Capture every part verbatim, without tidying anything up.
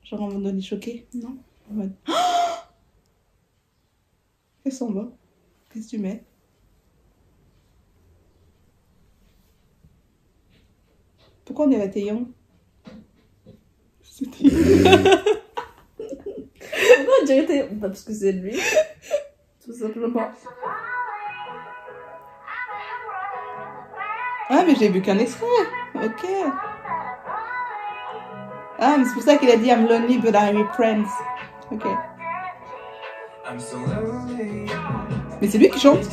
Genre en mode on est choqué. Non. En mode... Oh, qu'est-ce qu'on va? Qu'est-ce que tu mets? Pourquoi on est à Théon? Pourquoi on dirait Théon? Bah parce que c'est lui. Tout simplement. Ah mais j'ai vu qu'un extrait. Ok. Ah mais c'est pour ça qu'il a dit I'm lonely but I have friends. Ok. Mais c'est lui qui chante.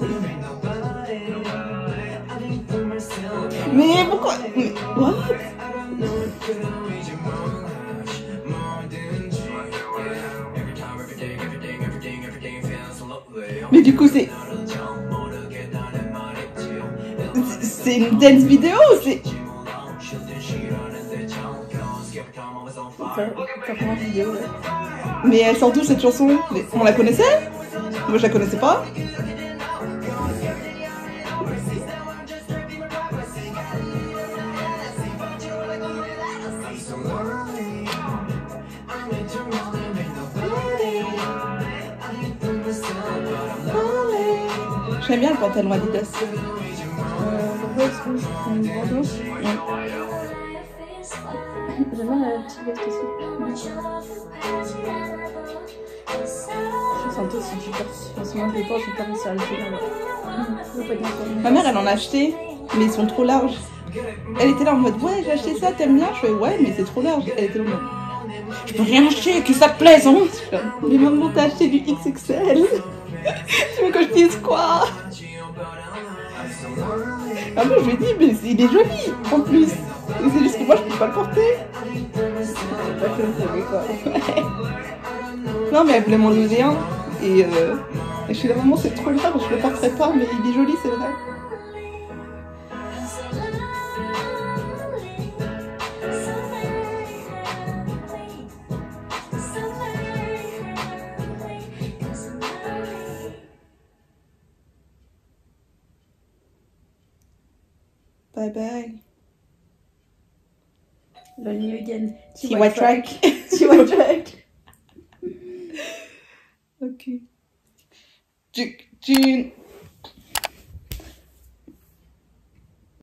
Mais pourquoi? Mais what? Mais du coup c'est... C'est une dance vidéo, c'est... Carrément vidéo, ouais. Mais elle sort d'où cette chanson? On la connaissait? Moi je la connaissais pas. J'aime bien le pantalon Adidas. Euh, le rose rouge, une bandeau. J'aime bien la petite veste aussi. Je sens aussi du torse. En ce moment, je les porte, j'ai pas réussi à le faire. Ma mère, elle en a acheté, mais ils sont trop larges. Elle était là en mode, ouais, j'ai acheté ça, t'aimes bien? Je fais, ouais, mais c'est trop large. Elle était là en mode, je peux rien acheter, que ça te plaise, hein? Mais maman, t'as acheté du X X L. Tu veux que je dise quoi? Ah bon, je lui ai dit, mais il est joli, en plus. C'est juste que moi, je peux pas le porter. C'est pas que vous savez quoi. Ouais. Non, mais elle voulait m'en donner un. Et, euh, et je suis là, maman, c'est trop large, je le porterai pas, mais il est joli, c'est vrai. Bye bye. Lonely again. T Y track. T Y track. Ok. Tu, tu...